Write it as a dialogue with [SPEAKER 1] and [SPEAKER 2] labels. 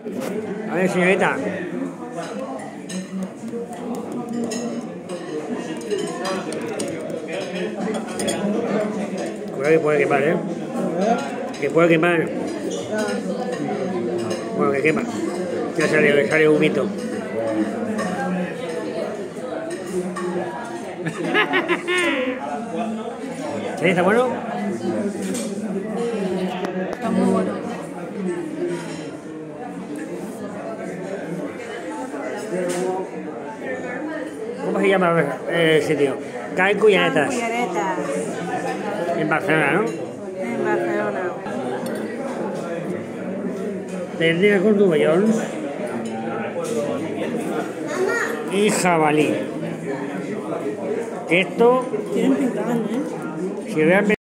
[SPEAKER 1] A ver, señorita. Cuidado que puede quemar, ¿eh? Que puede quemar. Bueno, que quema. Ya sale humito. ¿Sí? ¿Está bueno?
[SPEAKER 2] Está muy bueno.
[SPEAKER 1] ¿Cómo se llama el sitio? Can Cullanetas.
[SPEAKER 2] Cullanetas.
[SPEAKER 1] En Barcelona, ¿no?
[SPEAKER 2] En Barcelona.
[SPEAKER 1] Ternera con dubellón y jabalí. Esto,
[SPEAKER 2] Tienen pintado, ¿eh?
[SPEAKER 1] si realmente